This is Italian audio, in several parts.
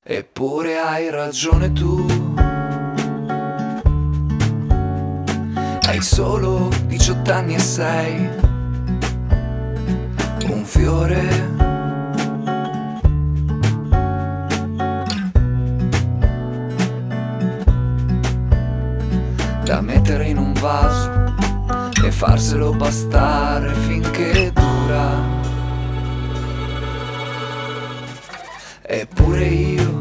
Eppure hai ragione tu. Hai solo 18 anni e sei un fiore. Da mettere in un vaso e farselo bastare finché dura. Eppure io,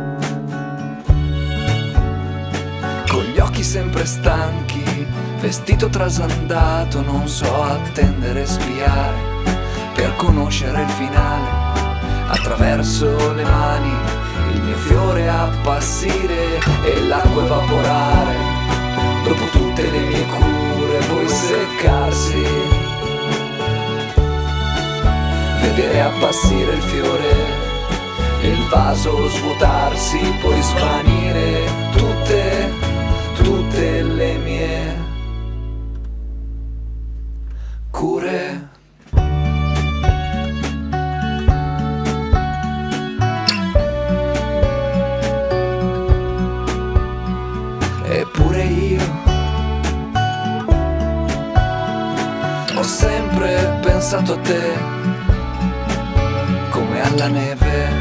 con gli occhi sempre stanchi, vestito trasandato, non so attendere e spiare per conoscere il finale. Attraverso le mani il mio fiore appassire e l'acqua evaporare. Dopo tutte le mie cure poi seccarsi. Vedere appassire il fiore e il vaso svuotarsi, poi svanire tutte le mie cure. Eppure io ho sempre pensato a te come alla neve,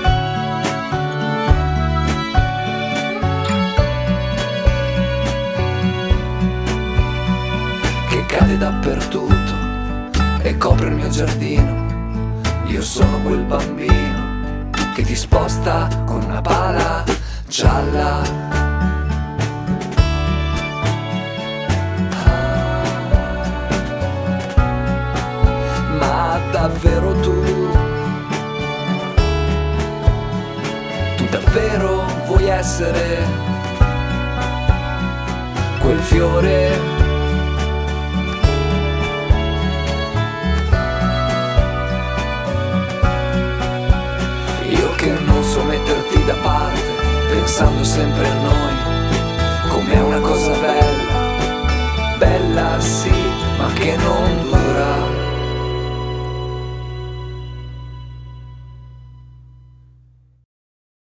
che cade dappertutto e copre il mio giardino. Io sono quel bambino che ti sposta con una pala gialla. Ma davvero tu davvero vuoi essere quel fiore? Io che non so metterti da parte, pensando sempre a noi come a una cosa bella, bella sì, ma che non dura.